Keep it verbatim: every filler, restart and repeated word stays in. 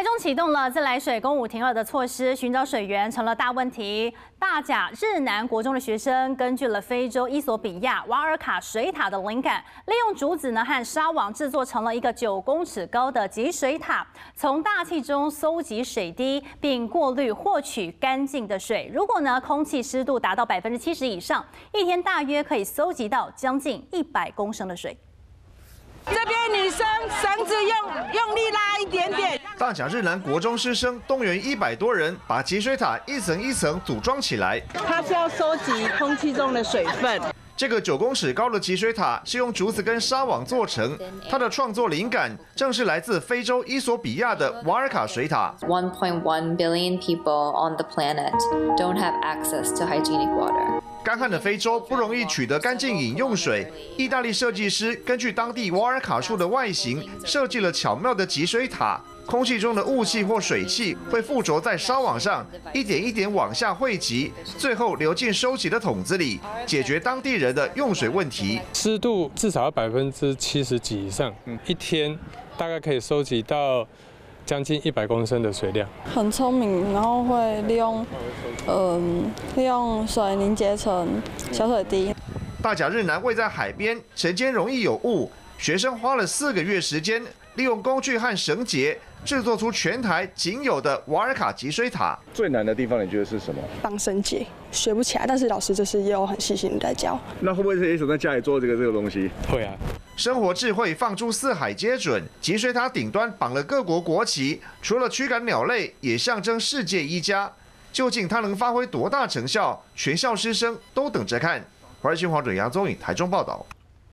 中启动了自来水供五停二的措施，寻找水源成了大问题。大甲日南国中的学生根据了非洲伊索比亚瓦尔卡水塔的灵感，利用竹子呢和纱网制作成了一个九公尺高的集水塔，从大气中搜集水滴，并过滤获取干净的水。如果呢空气湿度达到百分之七十以上，一天大约可以搜集到将近一百公升的水。 这边女生绳子用用力拉一点点。 大甲日南国中师生动员一百多人，把集水塔一层一层组装起来。 它是要收集空气中的水分。 这个九公尺高的集水塔是用竹子跟纱网做成，它的创作灵感正是来自非洲伊索比亚的瓦尔卡水塔。 one point one billion people on the planet don't have access to hygienic water. 干旱的非洲不容易取得干净饮用水，意大利设计师根据当地瓦尔卡树的外形，设计了巧妙的集水塔。空气中的雾气或水汽会附着在纱网上，一点一点往下汇集，最后流进收集的桶子里，解决当地人的用水问题。 湿度至少要百分之七十几以上，一天大概可以收集到 将近一百公升的水量， 很聪明，然后会利用，嗯，利用水凝结成小水滴。 大甲日南位在海边，晨间容易有雾，学生花了四个月时间，利用工具和绳结制作出全台仅有的瓦尔卡集水塔。 最难的地方你觉得是什么？ 绑绳结，学不起来，但是老师就是也有很细心的在教。 那会不会是一手在家里做这个这个东西？ 会啊。 生活智慧放诸四海皆准，集水塔顶端绑了各国国旗，除了驱赶鸟类，也象征世界一家。究竟它能发挥多大成效？全校师生都等着看。华视新闻黄准杨宗颖台中报道。